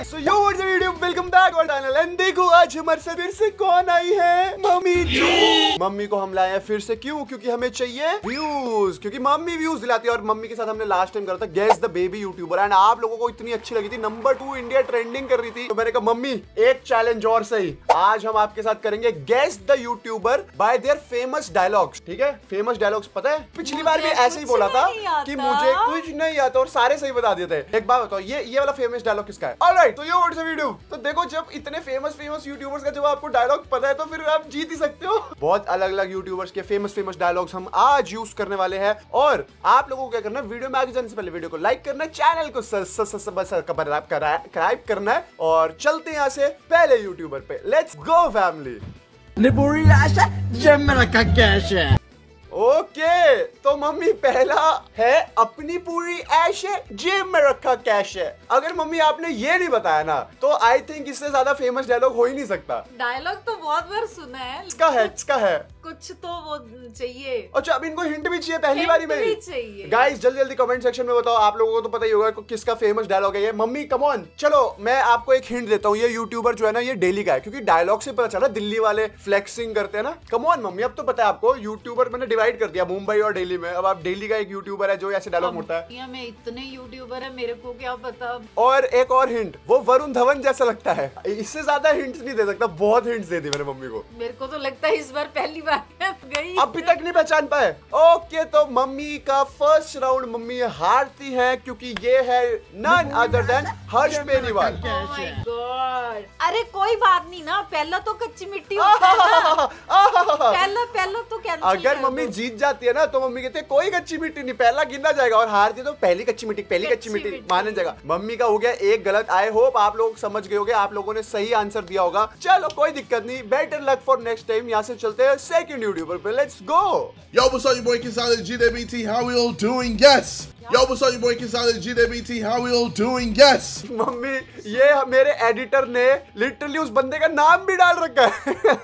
So yo what's up YouTube, welcome back to our channel. And देखो आज हमारे साथ फिर से कौन आई है, मम्मी जी। मम्मी को हम लाए हैं फिर से, क्यों? क्योंकि हमें चाहिए व्यूज, क्योंकि मम्मी व्यूज दिलाती है। और मम्मी के साथ हमने लास्ट टाइम करा था guess the baby YouTuber, and आप लोगों को इतनी अच्छी लगी थी, नंबर 2 इंडिया ट्रेंडिंग कर रही थी। तो मैंने कहा मम्मी एक चैलेंज और सही, आज हम आपके साथ करेंगे guess the YouTuber by their famous dialogues. ठीक है, फेमस डायलॉग्स पता है पिछली बार भी ऐसे ही बोला था कि मुझे कुछ नहीं आता और सारे सही बता दिए थे। एक बात बताओ, ये वाला फेमस डायलॉग किसका है? ऑलराइट, तो ये व्हाट्स अप वीडियो। तो देखो जब इतने फेमस यूट्यूबर्स का जब आपको डायलॉग पता है तो फिर आप जीत ही सकते हो। बहुत अलग अलग यूट्यूबर्स के फेमस डायलॉग्स हम आज यूज करने वाले हैं। और आप लोगों को क्या करना है, वीडियो में आगे जाने से पहले वीडियो को लाइक करना है, चैनल को सब्सक्राइब करना है। और चलते हैं यहाँ से पहले यूट्यूबर पे। Let's go family. ओके, तो मम्मी पहला है अपनी पूरी ऐश है, जेब में रखा कैश है। अगर मम्मी आपने ये नहीं बताया ना तो आई थिंक इससे ज्यादा फेमस डायलॉग हो ही नहीं सकता। डायलॉग तो बहुत बार सुना है। इसका है कुछ तो वो चाहिए। अच्छा, अब इनको हिंट भी चाहिए पहली बारी में चाहिए। गाइस जल्दी कमेंट सेक्शन में बताओ, आप लोगों को तो पता ही होगा किसका फेमस डायलॉग है ये। मम्मी कम ऑन, चलो मैं आपको एक हिंट देता हूँ। ये यूट्यूबर जो है ना ये दिल्ली का है, क्योंकि डायलॉग से पता चला दिल्ली वाले फ्लेक्सिंग करते हैं ना। कम ऑन मम्मी, अब तो पता है आपको, यूट्यूबर मैंने डिवाइड कर दिया मुंबई और दिल्ली में। अब आप दिल्ली का एक यूट्यूबर है जो ऐसे डायलॉग मोड़ता है। में इतने यूट्यूबर है, मेरे को क्या पता। और एक और हिंट, वो वरुण धवन जैसा लगता है। इससे ज्यादा हिंट्स नहीं दे सकता, बहुत हिंट्स दे दी मैंने मम्मी को। मेरे को तो लगता है इस बार पहली बार गई, अभी तक नहीं पहचान पाए। ओके, तो मम्मी का फर्स्ट राउंड मम्मी हारती है, क्योंकि ये है none other than Harsh Beniwal. Oh my God। अरे कोई बात नहीं ना, पहला तो कच्ची मिट्टी होता है ना। पहला तो कैंसिल। अगर मम्मी जीत जाती है ना तो मम्मी कहते हैं कोई कच्ची मिट्टी नहीं, पहला गिना जाएगा। और हारती तो पहली कच्ची मिट्टी माने जाएगा। मम्मी का हो गया एक गलत। आई होप आप लोग समझ गए होंगे, आप लोगों ने सही आंसर दिया होगा। चलो कोई दिक्कत नहीं, better luck for next time. यहाँ से चलते हैं सेकंड यूट्यूबर पे। Let's go. Yo, what's up, your boy Kisale GDBT? How we all doing? Yes. Yo, what's up, your boy Kisale GDBT? How we all doing? Yes. मम्मी ये मेरे editor ने literally उस बंदे का नाम भी डाल रखा है।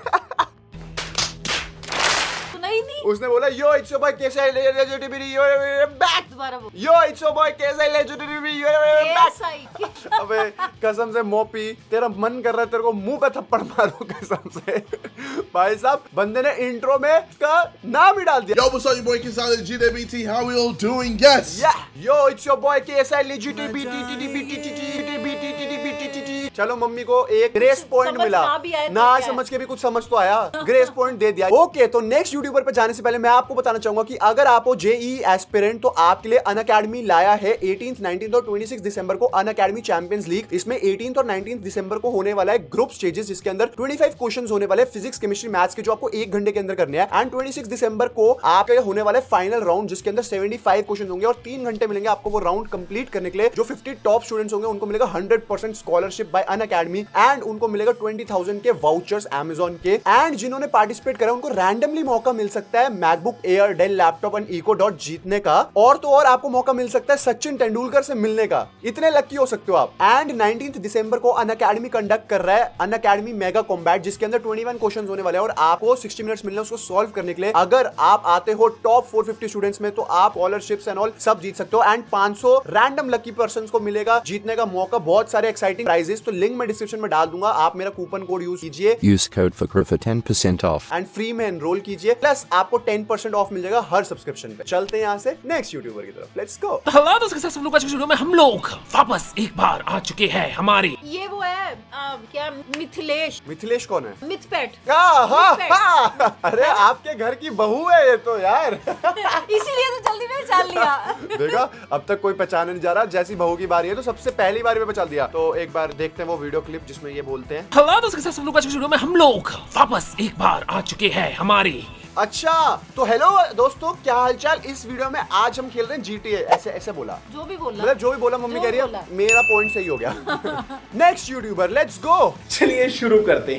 नहीं। उसने बोला yo it's your boy Kesai legendary yo back. दोबारा बोल। Yo it's your boy Kesai legendary yo back. अबे कसम से मोपी, तेरा मन कर रहा है तेरे को मुंह पे थप्पड़ मारो कसम से। भाई साहब बंदे ने इंट्रो में का नाम ही डाल दिया। Yo, what's up, your boy Kisale GDBT? How we all doing? Yes. Yo it's your boy Kesai legendary. चलो मम्मी को एक ग्रेस पॉइंट मिला ना, समझ के भी कुछ समझ तो आया, ग्रेस पॉइंट दे दिया। ओके, तो नेक्स्ट यूट्यूबर पे जाने से पहले मैं आपको बताना चाहूंगा कि अगर आप हो जेईई एस्पिरेंट तो आपके लिए अनअकैडमी लाया है 18th, 19th और 26 दिसंबर को अनअकैडमी चैंपियंस लीग। इसमें 18th और 19th दिसंबर को होने वाला है ग्रुप स्टेजेस, जिसके अंदर 25 क्वेश्चंस होने वाले फिजिक्स केमिस्ट्री मैथ्स के, जो आपको 1 घंटे के अंदर करने हैं। एंड 26 दिसंबर को आपके होने वाले फाइनल राउंड, जिसके अंदर 75 क्वेश्चन होंगे और 3 घंटे मिलेंगे आपको वो राउंड कंप्लीट करने के लिए। जो 50 टॉप स्टूडेंट्स होंगे उनको मिलेगा 100% स्कॉलरशिप बाय अनअकैडमी, एंड उनको मिलेगा 20,000 के वाउचर्स अमेज़न के। एंड जिन्होंने पार्टिसिपेट करा उनको रैंडमली मौका मिल सकता है MacBook Air, Dell laptop and Echo Dot जीतने का। और तो और आपको मौका मिल सकता है सचिन तेंदुलकर से मिलने का। इतने लकी हो सकते हो आप। एंड 19th दिसंबर को अनअकैडमी कंडक्ट कर रहा है अनअकैडमी मेगा कॉम्बैट, जिसके अंदर 21 क्वेश्चंस होने वाले हैं और आपको 60 मिनट्स मिलने उसको सॉल्व करने के लिए। अगर आप आते हो टॉप 450 स्टूडेंट्स में तो आप स्कॉलरशिप्स एंड ऑल सब जीत सकते हो। एंड 500 रैंडम लकी पर्संस को मिलेगा जीतने का मौका, बहुत सारे एक्साइटिंग प्राइजेस। तो लिंक मैं डिस्क्रिप्शन में डाल दूंगा, आप मेरा कूपन कोड यूज कीजिए, use code for 10% off, and free में एनरोल कीजिए, प्लस आपको 10% ऑफ मिल जाएगा हर सब्सक्रिप्शन पे। चलते हैं यहाँ से नेक्स्ट यूट्यूबर की तरफ। Let's go. हेलो दोस्तों, कैसे सब लोग? आज की वीडियो में हम लोग वापस एक बार आ चुके हैं हमारे। ये वो है क्या, मिथिलेश कौन है? मिथपेट। अरे आपके घर की बहू है ये तो यार। इसीलिए तो जल्दी पहचान लिया। देखा, अब तक कोई पहचाने नहीं जा रहा, जैसी बहू की बारी है तो सबसे पहली बारी में पहचान दिया। तो एक बार देखते हैं वो वीडियो क्लिप जिसमें ये बोलते हैं। हेलो दोस्तों, कैसे सब लोग? आज की वीडियो में हम लोग वापस एक बार आ चुके हैं हमारे। अच्छा, तो हेलो दोस्तों, क्या हालचाल? इस वीडियो में आज हम खेल रहे हैं GTA। ऐसे बोला, जो भी बोला, मतलब जो भी बोला मम्मी कह रही है, मेरा पॉइंट सही हो गया। Next YouTuber, let's go. चलिए शुरू करते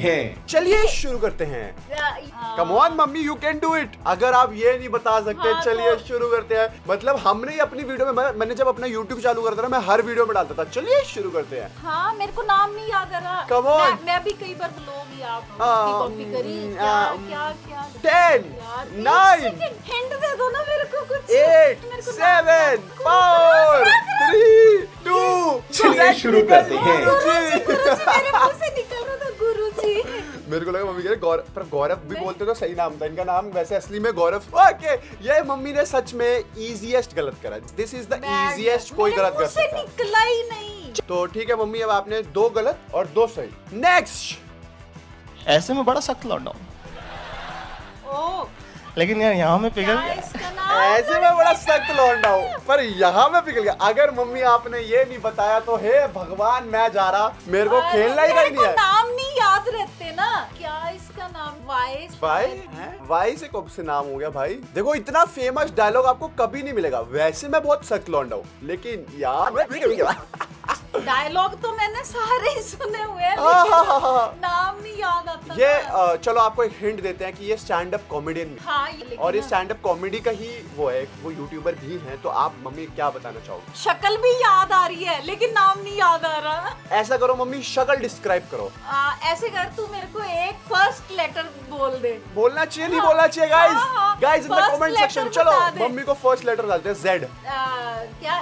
हैं। Come on mummy, you can do it. अगर आप ये नहीं बता सकते, चलिए शुरू करते हैं। मतलब हमने ही अपनी वीडियो में, मैंने जब अपना YouTube चालू करता था मैं हर वीडियो में डालता था चलिए शुरू करते हैं। हाँ, मेरे को नाम नहीं याद आ रहा। कम ऑन, मैं भी कई बार ब्लॉग ही आप कॉपी करी। क्या 10 9 हिंट दे दो ना मेरे को कुछ। 8 7 4 3 2 चलिए शुरू करते हैं। गुरुजी मेरे मुंह से निकल रहा था गुरुजी। मेरे को लगा मम्मी कह रही गौरव, पर गौरव भी बोलते तो सही नाम था इनका। नाम वैसे असली में गौरव। ओके, ये मम्मी ने सच में इजीएस्ट गलत करा। दिस इज द इजीएस्ट कोई गलत कर सकता है। निकला ही नहीं। तो ठीक है मम्मी, अब आपने 2 गलत और 2 सही। नेक्स्ट। ऐसे में बड़ा सख्त लौंडा हूं, ओ लेकिन यार यहाँ में पिघल क्या गया। इसका नाम? ऐसे में बड़ा सख्त लौंडा हूँ, पर यहाँ में पिघल गया। अगर मम्मी आपने ये नहीं बताया तो हे भगवान, मैं जा रहा, मेरे को खेलना ही नहीं है। नाम नहीं याद रहते ना। क्या इसका नाम? वाई से कब से नाम हो गया भाई? देखो इतना फेमस डायलॉग आपको कभी नहीं मिलेगा। वैसे मैं बहुत सख्त लौंडा हूँ, लेकिन यार डायलॉग तो मैंने सारे ही सुने हुए हैं, लेकिन नाम नहीं याद आता। ये चलो आपको एक हिंट देते हैं कि ये स्टैंड अप कॉमेडियन और ये स्टैंड अप कॉमेडी का ही वो है, वो यूट्यूबर भी हैं। तो आप मम्मी क्या बताना चाहोगे? शक्ल भी याद आ रही है लेकिन नाम नहीं याद आ रहा। ऐसा करो मम्मी, शक्ल डिस्क्राइब करो। ऐसे कर, तू मेरे को एक फर्स्ट लेटर बोल दे। बोलना चाहिए नहीं बोलना चाहिए guys in the comment section. चलो मम्मी को फर्स्ट लेटर डालते हैं, जेड। क्या?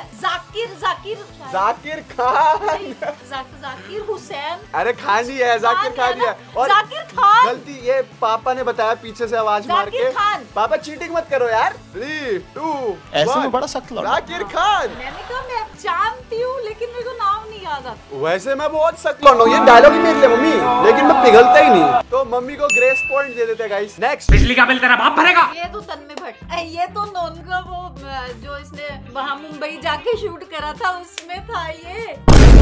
जाकिर खान। जाकिर हुसैन। अरे खान ही है, जाकिर खान ही है। और जाकिर खान। गलती ये पापा ने बताया पीछे से आवाज मार के। पापा चीटिंग मत करो यार। 3 2 ऐसे में बड़ा सख्त लौंडा। जाकिर खान। मैंने कहा मैं जानती हूँ लेकिन मेरे को नाम नहीं याद आता। वैसे मैं बहुत सख्त लौंडा हूँ, ये डायलॉग ही मेरे लिए मम्मी, लेकिन मैं पिघलता ही नहीं। तो मम्मी को ग्रेस पॉइंट दे देते हैं गाइस। नेक्स्ट। बिजली का बिल तेरा बाप भरेगा। ये तो तन्मय भट्ट, ये तो नोन का वो जो इसने वहाँ मुंबई जाके शूट करा था उसमें था ये।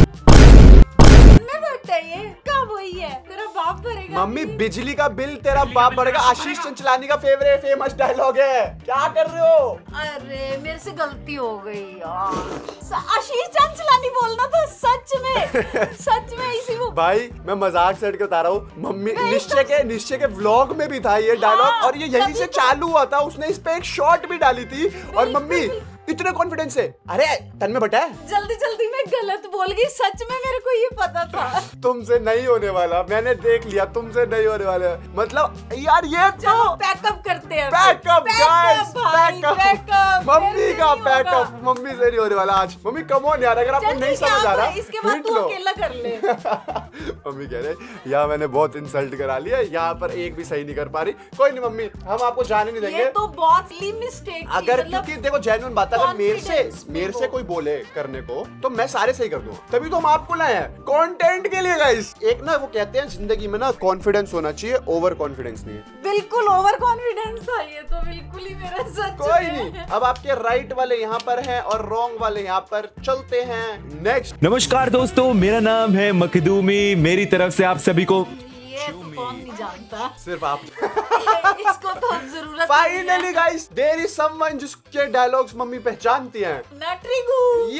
तन्मय भट्ट है ये। क्या वही है? तेरा बाप भरेगा। मम्मी बिजली का बिल तेरा बाप भरेगा आशीष चंचलानी का फेवरेट फेमस डायलॉग है। क्या कर रहे हो? अरे मेरे से गलती हो गई यार। आशीष चंचलानी बोलना था सच में इसी वो। भाई मैं मजाक सेट के बता रहा हूँ। मम्मी निश्चय के व्लॉग में भी था ये डायलॉग, और ये यहीं से चालू हुआ था। उसने इस पे एक शॉट भी डाली थी और मम्मी इतने कॉन्फिडेंस से, अरे तन्मय भट्ट है। जल्दी में गलत बोल गई। सच में मेरे को ये पता था। तुमसे नहीं होने वाला, मैंने देख लिया, तुमसे नहीं होने वाला। मतलब यार ये तो पैकअप करते हैं। Pack up guys, pack up. मम्मी का पैकअप। मम्मी से नहीं होने वाला आज। मम्मी कम ऑन यार, अगर आपको नहीं समझ आ रहा इसके बाद तू अकेला कर ले। मम्मी कह रहे यहाँ मैंने बहुत इंसल्ट करा लिया, यहाँ पर एक भी सही नहीं कर पा रही। कोई नहीं मम्मी, हम आपको जाने नहीं देंगे। ये तो बहुत ही मिस्टेक। अगर क्योंकि देखो जेन्युइन बात, अगर मेरे से कोई बोले करने को तो मैं सारे सही कर दूंगा। तभी तो हम आपको लाए हैं कंटेंट के लिए गाइस। एक ना वो कहते हैं जिंदगी में ना कॉन्फिडेंस होना चाहिए, ओवर कॉन्फिडेंस नहीं। बिल्कुल ओवर कॉन्फिडेंस था ये तो, बिल्कुल ही मेरा सच। कोई नहीं, अब आपके राइट वाले यहाँ पर हैं और रॉन्ग वाले यहाँ पर। चलते हैं नेक्स्ट। नमस्कार दोस्तों, मेरा नाम है मखदूमी। मेरी तरफ से आप सभी को कौन नहीं जानता, सिर्फ आप। इसको तो जरूरत। Finally guys there is someone जिसके डायलॉग्स मम्मी पहचानती हैं। नटरीगू।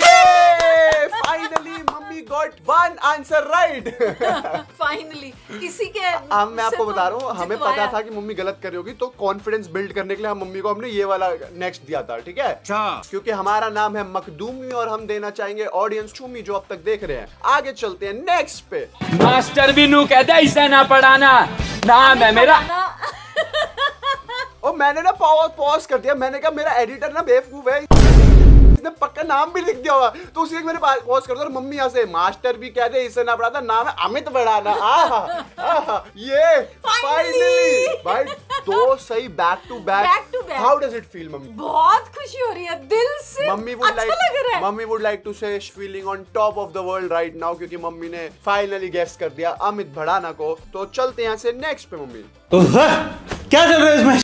ये finally mummy got 1 answer right. Finally किसी के मैं आपको बता रहा हूँ, हमें पता था कि मम्मी गलत कर रही होगी, तो कॉन्फिडेंस बिल्ड करने के लिए हम मम्मी को हमने ये वाला नेक्स्ट दिया था, ठीक है? क्योंकि हमारा नाम है मखदूमी और हम देना चाहेंगे ऑडियंस चूमी जो अब तक देख रहे हैं। आगे चलते हैं नेक्स्ट पे। मास्टर बिनू कहते ऐसा ना पढ़ाना, नाम है मेरा। और मैंने ना पॉज कर दिया। मैंने कहा मेरा एडिटर ना बेवकूफ है, इसने पक्का नाम भी लिख दिया होगा, तो उसी मैंने पॉज कर दिया। और मम्मी यहाँ से मास्टर भी कहते इससे ना पढ़ाता, नाम है अमित बढ़ाना। ये फाइनली भाई 2 सही back to back. How does it feel mummy? बहुत खुशी हो रही है दिल से। Mummy would like to say feeling on top of the world right now, क्योंकि मम्मी ने फाइनली गेस कर दिया अमित भड़ाना को। तो चलते यहाँ से नेक्स्ट पे मम्मी। क्या चल रहा है इसमें?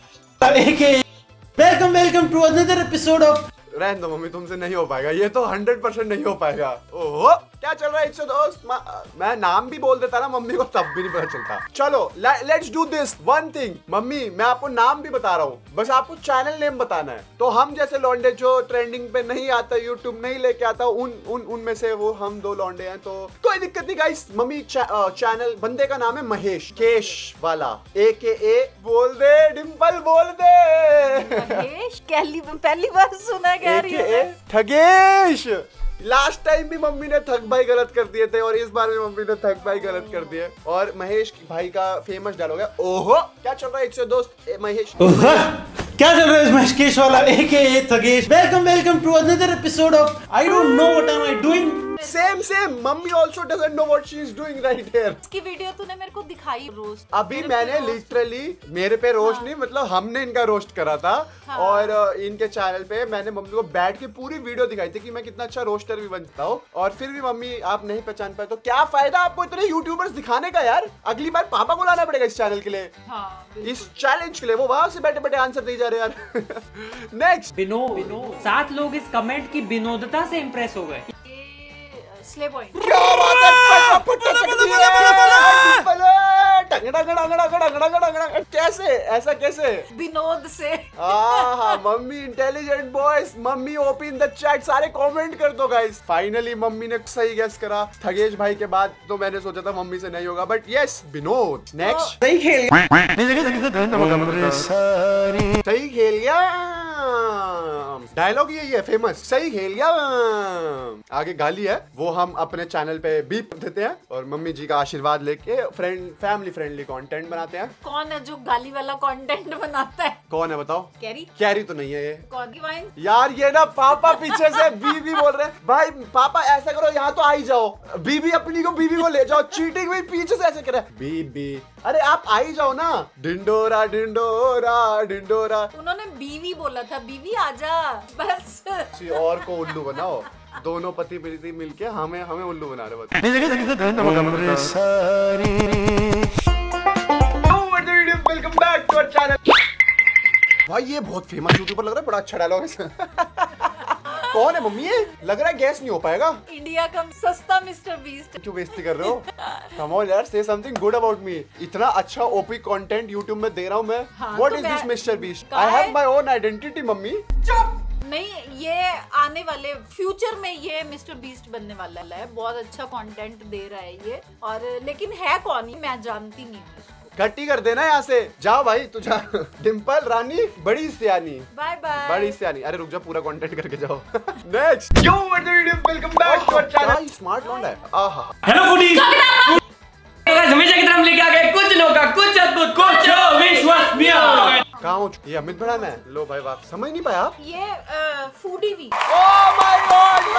Welcome to another episode of. रहने दो मम्मी, तुमसे नहीं हो पाएगा ये तो, 100% नहीं हो पाएगा। ओहो क्या चल रहा है इससे दोस्त? मैं नाम भी बोल देता ना मम्मी को, तब भी नहीं पता चलता। चलो let's do this one thing. Mummy मैं आपको नाम भी बता रहा हूँ, बस आपको चैनल नेम बताना है। तो हम जैसे लौंडे जो ट्रेंडिंग पे नहीं आता, यूट्यूब नहीं लेके आता, उनमें से वो हम 2 लौंडे हैं। तो कोई दिक्कत नहीं गाइस। मम्मी चैनल बंदे का नाम है महेश केश वाला, AKA बोल दे डिंपल, बोल दे महेश। पहली बार सुना कह रही है। ठगेश। लास्ट टाइम भी मम्मी ने थक भाई गलत कर दिए थे और इस बार भी मम्मी ने थक भाई गलत कर दिए। और महेश भाई का फेमस डायलॉग है, ओहो क्या चल रहा है एक से दोस्त महेश। क्या चल रहा है महेश केश वाला AKA Thagesh. Welcome to another episode of I don't know what am I doing. Same mummy also doesn't know what she is doing right here. इसकी वीडियो तूने मेरे को दिखाई रोस्ट। अभी मैंने लिटरली मेरे पे रोस्ट नहीं मतलब हमने इनका रोस्ट करा था। हाँ। और इनके चैनल पे मैंने मम्मी को बैठ के पूरी वीडियो दिखाई थी कि मैं कितना अच्छा रोस्टर भी बनता हूँ। और फिर भी मम्मी आप नहीं पहचान पाए तो क्या फायदा आपको इतने यूट्यूबर्स दिखाने का यार। अगली बार पापा को लाना पड़ेगा इस चैनल के लिए। हाँ, इस चैलेंज के लिए। वो वहां से बैठे बैठे आंसर दे जा रहे यार। नेक्स्ट विनोद 7 लोग इस कमेंट की विनोदता से इंप्रेस हो गए। Slay point. क्या बात है। कैसे ऐसा कैसे विनोद से। Mummy intelligent boys. Mummy open the chat सारे कमेंट कर दो गाइस। फाइनली मम्मी ने सही गेस करा। थगेश भाई के बाद तो मैंने सोचा था मम्मी से नहीं होगा बट यस विनोद। नेक्स्ट सही खेल सही खेल गया। डायलॉग यही है फेमस, सही खेल गया। आगे गाली है वो हम अपने चैनल पे बीप देते हैं और मम्मी जी का आशीर्वाद लेके फैमिली फ्रेंडली कंटेंट बनाते हैं। कौन है जो गाली वाला कंटेंट बनाता है? कौन है बताओ? कैरी तो नहीं है ये। कौन की वाइन? यार ये ना पापा पीछे से बीबी बोल रहे हैं। भाई पापा ऐसा करो यहाँ तो आ ही जाओ। बीबी अपनी को बीबी को ले जाओ। चीटिंग भी पीछे से ऐसे करे बीबी। अरे आप आ ही जाओ ना। डिंडोरा डिंडोरा डिंडोरा। उन्होंने बीवी बोला था, बीवी आजा बस। और को उल्लू बनाओ। दोनों पति पत्नी मिलके हमें उल्लू बना रहे हैं। Welcome back to our channel. भाई ये बहुत फेमस यूट्यूबर लग रहा है। बड़ा अच्छा डायलॉग है। कौन है मम्मी ये? लग रहा है गैस नहीं हो पाएगा। इंडिया का सस्ता मिस्टर बीस्ट। क्यों बेइज्जती कर रहे हो? कम ऑन यार, से समथिंग गुड अबाउट मी। इतना अच्छा ओपी कंटेंट यूट्यूब में दे रहा हूँ मैं। What is this Mister Beast? I have my own identity mummy. चुप। नहीं, ये आने वाले फ्यूचर में ये मिस्टर बीस्ट बनने वाला है। बहुत अच्छा कंटेंट दे रहा है ये। और लेकिन है कौन ही मैं जानती नहीं हूँ। गट्टी कर देना यहाँ से। जाओ भाई तू जा। डिम्पल रानी बड़ी सियानी। Bye bye. बड़ी सियानी। अरे रुक जा पूरा कंटेंट करके जाओ। Next yo welcome back to our channel. Smart लौंडा है। आहा हेलो फूडीज। हमेशा की तरफ लेके आ गए कुछ लोग का कुछ अद्भुत कुछ विश्वसनीय। कहाँ हो? ये अमित भड़ाना है। लो भाई वाह समझ नहीं पाया आप। ये फूडी भी। ओह माय गॉड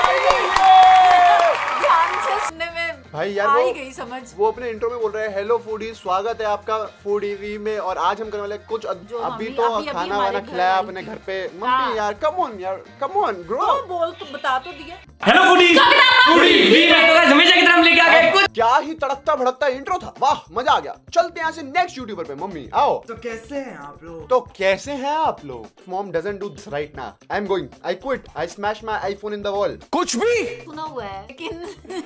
ध्यान से सुनने में भाई यार आई गई समझ। वो अपने इंट्रो में बोल रहे हैं हेलो फूडी, स्वागत है आपका फूडी में। और आज हम करने वाले कुछ अभी तो खाना वाना खिलाया अपने घर पे। मम्मी यार कम ऑन ग्रो। बोल तो बता तो दिया। Hello foodies. हमेशा की तरफ लेके आ गए कुछ। क्या ही तड़कता भड़कता इंट्रो था। वाह मजा आ गया। चलते हैं यहाँ से नेक्स्ट यूट्यूबर पे। मम्मी आओ। तो कैसे हैं आप लोग? Mom doesn't do this right now. I am going. I quit. I smash my iPhone in the wall. कुछ भी सुना हुआ है लेकिन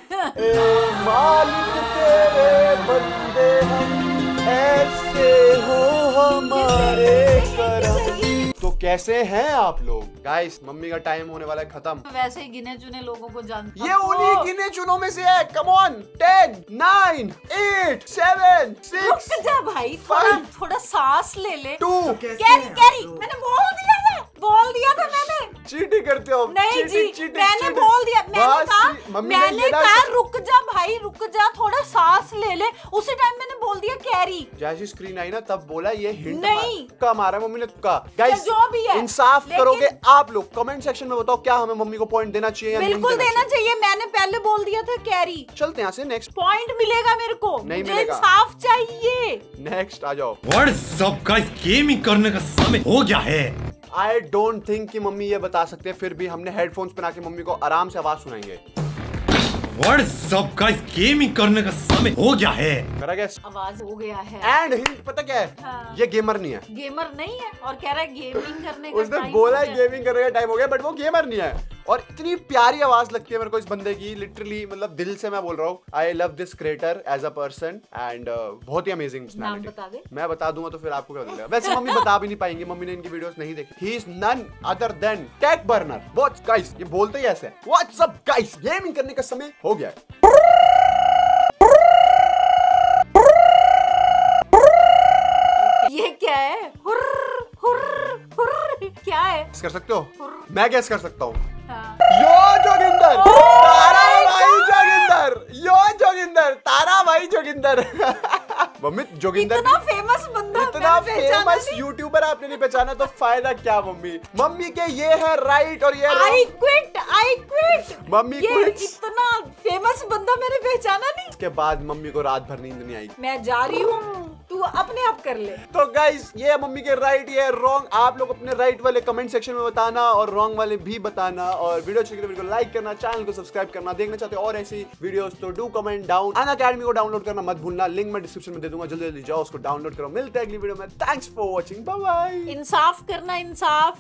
मालिक तेरे बंदे हम ऐसे हो हमारे करम। तो कैसे हैं आप लोग? गाइस मम्मी का टाइम होने वाला है खत्म। वैसे ही गिने चुने लोगों को जानती ये उन्हीं गिने चुनों में से है। कम ऑन 10 9 8 7 6 रुक जा भाई। थोड़ा सांस ले ले। 2 कैरी मैंने बोल दिया था मैंने। चीटिंग करते हो? नहीं जी मैंने बोल दिया। मैंने कहा रुक जा भाई रुक जा, थोड़ा सांस ले ले। उसी टाइम मैंने बोल दिया कैरी। जैसी स्क्रीन आई ना तब बोला ये हिंट नहीं का मारा मम्मी ने। गाइस जो भी है इंसाफ करोगे आप लोग? कमेंट सेक्शन में बताओ क्या हमें मम्मी को पॉइंट देना चाहिए या नहीं? बिल्कुल देना चाहिए। मैंने पहले बोल दिया था कैरी। चलते हैं यहाँ से नेक्स्ट। पॉइंट मिलेगा मेरे को। नहीं मिलेगा। इंसाफ चाहिए। नेक्स्ट आ जाओ। व्हाट्स अप गाइस, गेमिंग करने का समय हो गया है। आई डोंट थिंक कि मम्मी ये बता सकते हैं। फिर भी हमने हेडफोन्स पहना के मम्मी को आराम से आवाज सुनाएंगे। व्हाट्स अप गाइस, गेमिंग करने का समय हो गया है। करा गैस आवाज हो गया है। एंड हिंट पता क्या है? हाँ। ये गेमर नहीं है। गेमर नहीं है और कह रहा है गेमिंग करने का उसने बोला है गेमिंग करने का टाइम हो गया बट वो गेमर नहीं है। और इतनी प्यारी आवाज लगती है मेरे को इस बंदे की। लिटरली मतलब दिल से मैं बोल रहा हूँ। I love this creator as a person and बहुत ही अमेजिंग पर्सनालिटी। मैं बता दूंगा तो फिर आपको क्या लगेगा। वैसे मम्मी बता भी नहीं पाएंगी। मम्मी ने इनकी वीडियोस नहीं देखी। He is none other than Tech Burner. What's guys ये बोलते ही ऐसे। व्हाट्स अप गाइस, गेमिंग करने का समय हो गया है। ये क्या है? हुर्र, क्या है? कर सकते हो? मैं गैस कर सकता हूँ। हाँ। यो जोगिंदर। जोगिंदर, तारा भाई जोगिंदर, यो जोगिंदर, तारा भाई जोगिंदर। मम्मी जोगिंदर इतना फेमस बंदा, इतना फेमस यूट्यूबर आपने नहीं पहचाना तो फायदा क्या मम्मी? मम्मी के ये है राइट और ये आई क्विट मम्मी क्विट। इतना फेमस बंदा मैंने पहचाना नहीं। उसके बाद मम्मी को रात भर नींद नहीं आई। मैं जा रही हूँ, तू अपने आप कर ले। तो गाइस ये मम्मी के राइट, ये रॉन्ग। आप लोग अपने राइट वाले कमेंट सेक्शन में बताना और रॉन्ग वाले भी बताना, और वीडियो अच्छी लगी तो वीडियो को लाइक करना, चैनल को सब्सक्राइब करना। देखना चाहते हो और ऐसी वीडियोस तो डू कमेंट डाउन। अनअकैडमी को डाउनलोड करना मत भूलना, लिंक मैं डिस्क्रिप्शन में दे दूंगा, जल्दी जल्दी जाओ उसको डाउनलोड करो। मिलते हैं अगली वीडियो में। Thanks for watching, bye bye. इंसाफ करना, इंसाफ।